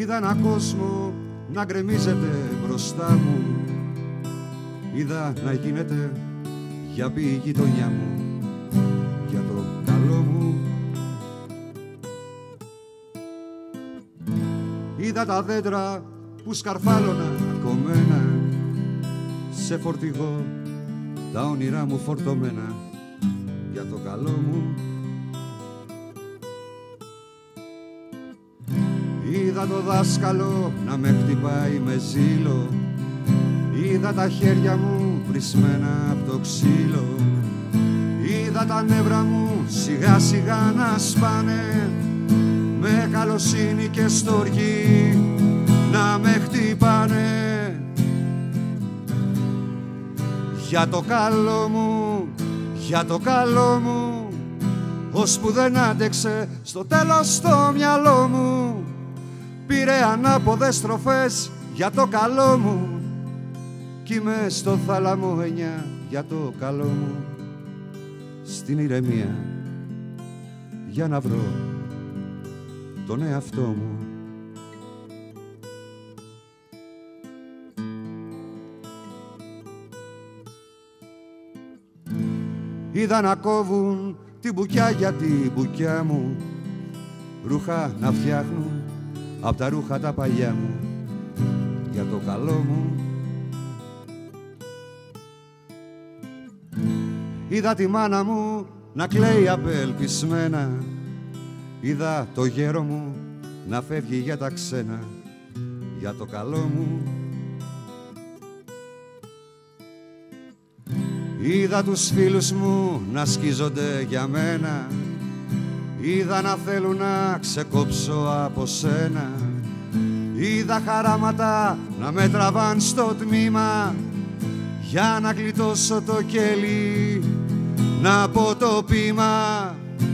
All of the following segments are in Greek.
Είδα έναν κόσμο να γκρεμίζεται μπροστά μου, είδα να γίνεται για πει η γειτονιά μου, για το καλό μου. Είδα τα δέντρα που σκαρφάλωνα κομμένα, σε φορτηγό τα όνειρά μου φορτωμένα, για το καλό μου. Είδα το δάσκαλο να με χτυπάει με ζήλο, είδα τα χέρια μου πρισμένα από το ξύλο, είδα τα νεύρα μου σιγά σιγά να σπάνε, με καλοσύνη και στοργή να με χτυπάνε. Για το καλό μου, για το καλό μου, ώσπου δεν άντεξε στο τέλος το μυαλό μου, πήρε ανάποδες στροφές για το καλό μου, κι είμαι στο θάλαμο 9 για το καλό μου, στην ηρεμία για να βρω τον εαυτό μου. Είδα να κόβουν την μπουκιά για την μπουκιά μου, ρούχα να φτιάχνουν απ' τα ρούχα τα παλιά μου, για το καλό μου. Είδα τη μάνα μου να κλαίει απελπισμένα, είδα το γέρο μου να φεύγει για τα ξένα, για το καλό μου. Είδα τους φίλους μου να σκίζονται για μένα, είδα να θέλουν να ξεκόψω από σένα, είδα χαράματα να με τραβάν στο τμήμα, για να γλιτώσω το κέλι, να πω το ποίημα.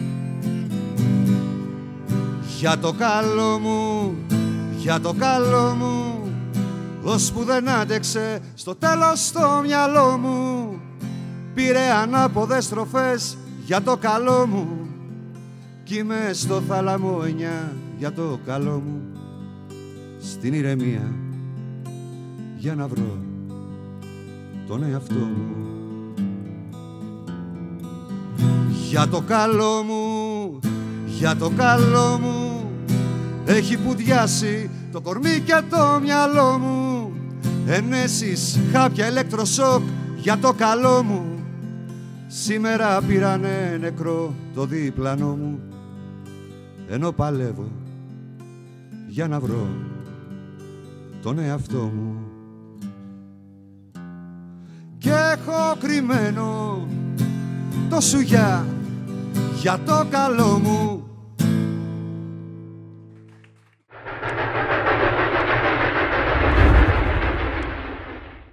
Για το καλό μου, για το καλό μου, ώσπου δεν άντεξε στο τέλος το μυαλό μου, πήρε ανάποδες στροφές για το καλό μου, κι είμαι στο θάλαμο 9 για το καλό μου, στην ηρεμία για να βρω τον εαυτό μου. Για το καλό μου, για το καλό μου, έχει πουδιάσει το κορμί και το μυαλό μου, ενέσεις, χάπια, ηλεκτροσόκ για το καλό μου, σήμερα πήρανε νεκρό το διπλανό μου, ενώ παλεύω για να βρω τον εαυτό μου. Κι έχω κρυμμένο το σουγιά για το καλό μου,